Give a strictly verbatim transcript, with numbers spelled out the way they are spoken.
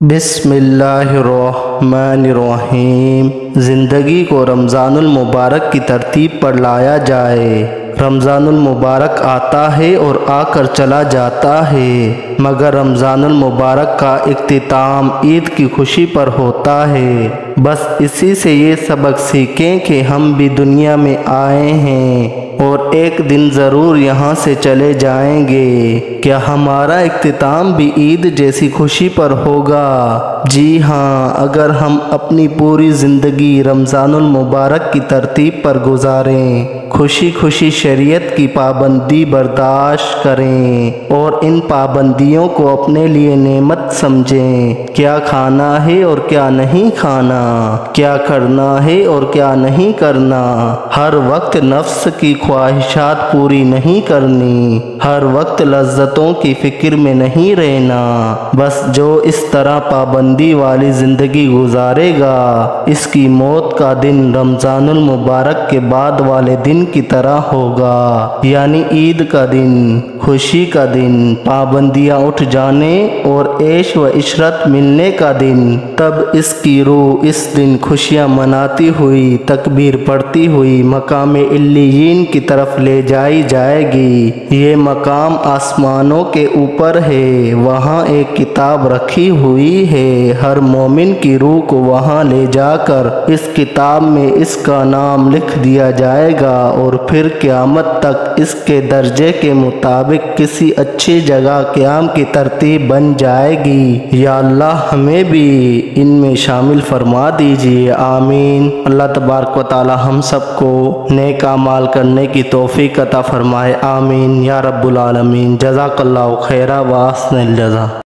بسم اللہ الرحمن الرحیم۔ زندگی کو رمضان المبارک کی ترتیب پر لایا جائے۔ رمضان المبارک آتا ہے اور آ کر چلا جاتا ہے، مگر رمضان المبارک کا اختتام عید کی خوشی پر ہوتا ہے۔ بس اسی سے یہ سبق سیکھیں کہ ہم بھی دنیا میں آئے ہیں اور ایک دن ضرور یہاں سے چلے جائیں گے۔ کیا ہمارا اختتام بھی عید جیسی خوشی پر ہوگا؟ جی ہاں، اگر ہم اپنی پوری زندگی رمضان المبارک کی ترتیب پر گزاریں، خوشی خوشی شریعت کی پابندی برداشت کریں اور ان پابندیوں کو اپنے لیے نعمت سمجھیں، کیا کھانا ہے اور کیا نہیں کھانا، کیا کرنا ہے اور کیا نہیں کرنا، ہر وقت نفس کی خواہشات پوری نہیں کرنی، ہر وقت لذتوں کی فکر میں نہیں رہنا۔ بس جو اس طرح پابندی والی زندگی گزارے گا، اس کی موت کا دن رمضان المبارک کے بعد والے دن کی طرح ہوگا، یعنی عید کا دن، خوشی کا دن، پابندیاں اٹھ جانے اور عیش و عشرت ملنے کا دن۔ تب اس کی روح اس دن خوشیاں مناتی ہوئی، تکبیر پڑھتی ہوئی مقام علیین کی طرف لے جائی جائے گی۔ یہ مقام آسمانوں کے اوپر ہے، وہاں ایک کتاب رکھی ہوئی ہے، ہر مومن کی روح کو وہاں لے جا کر اس کتاب میں اس کا نام لکھ دیا جائے گا اور پھر قیامت تک اس کے درجے کے مطابق کسی اچھی جگہ قیام کی ترتیب بن جائے گی۔ یا اللہ ہمیں بھی ان میں شامل فرما دیجیے، آمین۔ اللہ تبارک و تعالی ہم سب کو نیک اعمال کرنے کی توفیق عطا فرمائے، آمین یا رب العالمین۔ جزاک اللہ خیرا و احسن الجزا۔